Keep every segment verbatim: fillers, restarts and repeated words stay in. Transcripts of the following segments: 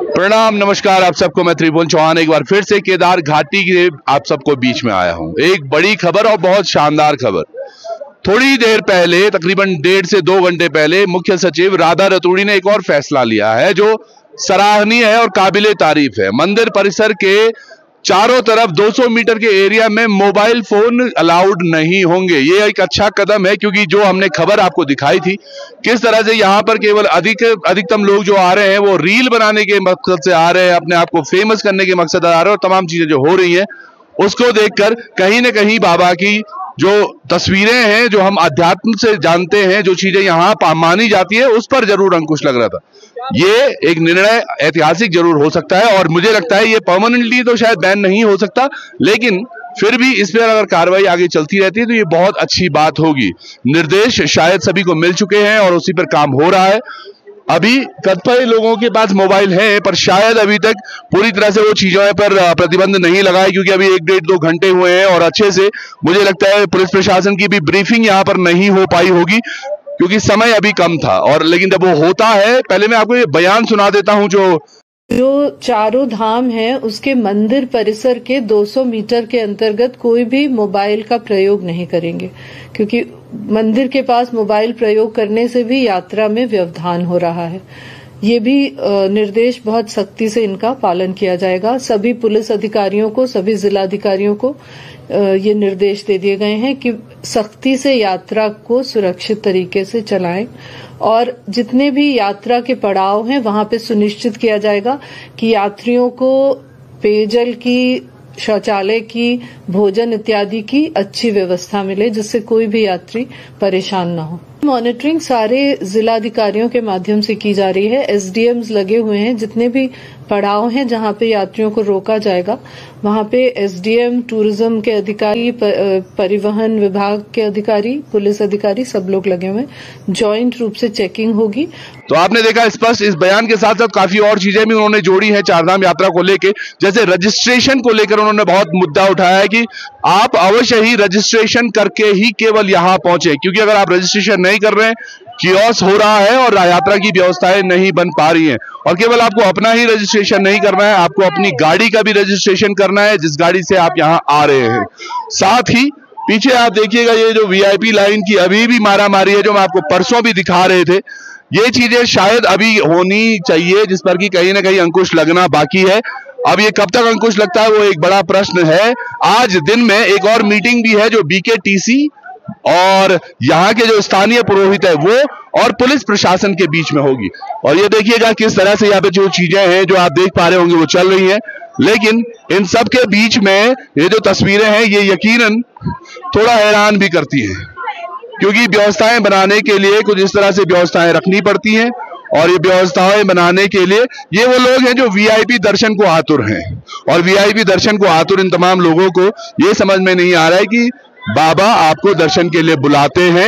प्रणाम, नमस्कार आप सबको। मैं त्रिभुवन चौहान एक बार फिर से केदार घाटी के आप सबको बीच में आया हूं। एक बड़ी खबर और बहुत शानदार खबर। थोड़ी देर पहले, तकरीबन डेढ़ से दो घंटे पहले, मुख्य सचिव राधा रतूड़ी ने एक और फैसला लिया है जो सराहनीय है और काबिले तारीफ है। मंदिर परिसर के चारों तरफ दो सौ मीटर के एरिया में मोबाइल फोन अलाउड नहीं होंगे। ये एक अच्छा कदम है, क्योंकि जो हमने खबर आपको दिखाई थी किस तरह से यहाँ पर केवल अधिक अधिकतम लोग जो आ रहे हैं वो रील बनाने के मकसद से आ रहे हैं, अपने आप को फेमस करने के मकसद से आ रहे हैं, और तमाम चीजें जो हो रही हैं उसको देखकर कहीं ना कहीं बाबा की जो तस्वीरें हैं, जो हम अध्यात्म से जानते हैं, जो चीजें यहाँ मानी जाती है, उस पर जरूर अंकुश लग रहा था। ये एक निर्णय ऐतिहासिक जरूर हो सकता है और मुझे लगता है ये परमानेंटली तो शायद बैन नहीं हो सकता, लेकिन फिर भी इस पर अगर कार्रवाई आगे चलती रहती है तो ये बहुत अच्छी बात होगी। निर्देश शायद सभी को मिल चुके हैं और उसी पर काम हो रहा है। अभी कतिपय लोगों के पास मोबाइल है, पर शायद अभी तक पूरी तरह से वो चीजों पर प्रतिबंध नहीं लगा है, क्योंकि अभी एक डेढ़ दो घंटे हुए हैं और अच्छे से मुझे लगता है पुलिस प्रशासन की भी ब्रीफिंग यहाँ पर नहीं हो पाई होगी, क्योंकि समय अभी कम था। और लेकिन जब वो होता है, पहले मैं आपको ये बयान सुना देता हूं जो जो चारों धाम है उसके मंदिर परिसर के दो सौ मीटर के अंतर्गत कोई भी मोबाइल का प्रयोग नहीं करेंगे, क्योंकि मंदिर के पास मोबाइल प्रयोग करने से भी यात्रा में व्यवधान हो रहा है। ये भी निर्देश बहुत सख्ती से इनका पालन किया जाएगा। सभी पुलिस अधिकारियों को, सभी जिलाधिकारियों को ये निर्देश दे दिए गए हैं कि सख्ती से यात्रा को सुरक्षित तरीके से चलाएं, और जितने भी यात्रा के पड़ाव हैं वहां पे सुनिश्चित किया जाएगा कि यात्रियों को पेयजल की, शौचालय की, भोजन इत्यादि की अच्छी व्यवस्था मिले, जिससे कोई भी यात्री परेशान न हो। मॉनिटरिंग सारे जिलाधिकारियों के माध्यम से की जा रही है। एसडीएम्स लगे हुए हैं। जितने भी पड़ाव हैं जहां पे यात्रियों को रोका जाएगा वहां पे एसडीएम, टूरिज्म के अधिकारी, परिवहन विभाग के अधिकारी, पुलिस अधिकारी सब लोग लगे हुए हैं। ज्वाइंट रूप से चेकिंग होगी। तो आपने देखा स्पष्ट इस बयान के साथ साथ काफी और चीजें भी उन्होंने जोड़ी हैं चारधाम यात्रा को लेके। जैसे रजिस्ट्रेशन को लेकर उन्होंने बहुत मुद्दा उठाया है कि आप अवश्य ही रजिस्ट्रेशन करके ही केवल यहाँ पहुंचे, क्योंकि अगर आप रजिस्ट्रेशन नहीं कर रहे हैं, कियोस हो रहा है और यात्रा की व्यवस्थाएं नहीं बन पा रही हैं। और केवल आपको अपना ही रजिस्ट्रेशन नहीं करना है, आपको अपनी गाड़ी का भी रजिस्ट्रेशन करना है जिस गाड़ी से आप यहाँ आ रहे हैं। साथ ही पीछे आप देखिएगा ये जो वीआईपी लाइन की अभी भी मारा मारी है, जो मैं आपको परसों भी दिखा रहे थे, ये चीजें शायद अभी होनी चाहिए, जिस पर कि कहीं ना कहीं अंकुश लगना बाकी है। अब ये कब तक अंकुश लगता है वो एक बड़ा प्रश्न है। आज दिन में एक और मीटिंग भी है जो बीकेटीसी और यहाँ के जो स्थानीय पुरोहित है वो और पुलिस प्रशासन के बीच में होगी। और ये देखिएगा किस तरह से यहाँ पे जो चीजें हैं जो आप देख पा रहे होंगे वो चल रही हैं, लेकिन इन सब के बीच में ये जो तस्वीरें हैं ये यकीनन थोड़ा हैरान भी करती हैं, क्योंकि व्यवस्थाएं बनाने के लिए कुछ इस तरह से व्यवस्थाएं रखनी पड़ती हैं, और ये व्यवस्थाएं बनाने के लिए ये वो लोग हैं जो वीआईपी दर्शन को आतुर हैं। और वीआईपी दर्शन को आतुर इन तमाम लोगों को ये समझ में नहीं आ रहा है कि बाबा आपको दर्शन के लिए बुलाते हैं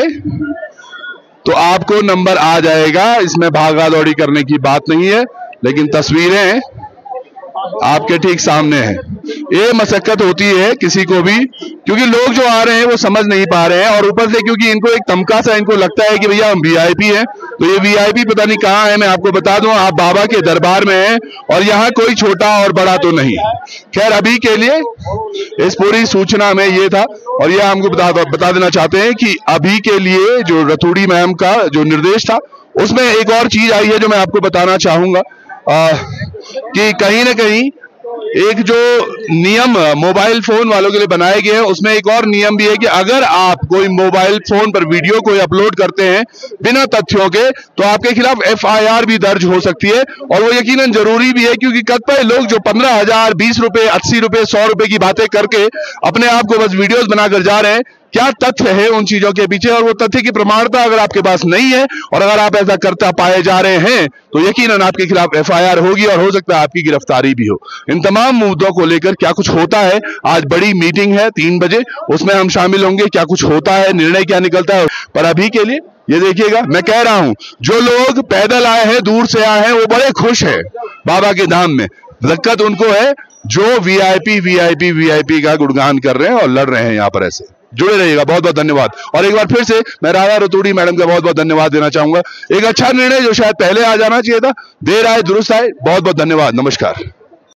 तो आपको नंबर आ जाएगा। इसमें भागा दौड़ी करने की बात नहीं है, लेकिन तस्वीरें आपके ठीक सामने हैं। ये मशक्कत होती है किसी को भी, क्योंकि लोग जो आ रहे हैं वो समझ नहीं पा रहे हैं, और ऊपर से क्योंकि इनको एक तमका सा इनको लगता है कि भैया हम वीआईपी हैं, तो ये वीआईपी पता नहीं कहाँ है। मैं आपको बता दूं, आप बाबा के दरबार में हैं और यहाँ कोई छोटा और बड़ा तो नहीं। खैर, अभी के लिए इस पूरी सूचना में ये था, और ये हमको बता, बता देना चाहते हैं कि अभी के लिए जो रतूड़ी मैम का जो निर्देश था उसमें एक और चीज आई है जो मैं आपको बताना चाहूंगा, आ, कि कहीं ना कहीं एक जो नियम मोबाइल फोन वालों के लिए बनाए गए हैं उसमें एक और नियम भी है कि अगर आप कोई मोबाइल फोन पर वीडियो कोई अपलोड करते हैं बिना तथ्यों के, तो आपके खिलाफ एफआईआर भी दर्ज हो सकती है। और वो यकीनन जरूरी भी है, क्योंकि कतिपय लोग जो पंद्रह हजार, बीस रुपए, अस्सी रुपए, सौ रुपए की बातें करके अपने आप को बस वीडियोस बनाकर जा रहे हैं, क्या तथ्य है उन चीजों के पीछे, और वो तथ्य की प्रमाणता अगर आपके पास नहीं है और अगर आप ऐसा करता पाए जा रहे हैं तो यकीनन आपके खिलाफ एफआईआर होगी और हो सकता है आपकी गिरफ्तारी भी हो। इन तमाम मुद्दों को लेकर क्या कुछ होता है, आज बड़ी मीटिंग है तीन बजे, उसमें हम शामिल होंगे, क्या कुछ होता है, निर्णय क्या निकलता है। पर अभी के लिए ये देखिएगा, मैं कह रहा हूं जो लोग पैदल आए हैं, दूर से आए हैं, वो बड़े खुश हैं बाबा के धाम में। दिक्कत उनको है जो वीआईपी वीआईपी वीआईपी का गुणगान कर रहे हैं और लड़ रहे हैं यहाँ पर ऐसे। जुड़े रहिएगा। बहुत बहुत धन्यवाद। और एक बार फिर से मैं राधा रतूड़ी मैडम का बहुत बहुत धन्यवाद देना चाहूंगा। एक अच्छा निर्णय जो शायद पहले आ जाना चाहिए था, देर आए दुरुस्त आए। बहुत बहुत धन्यवाद। नमस्कार।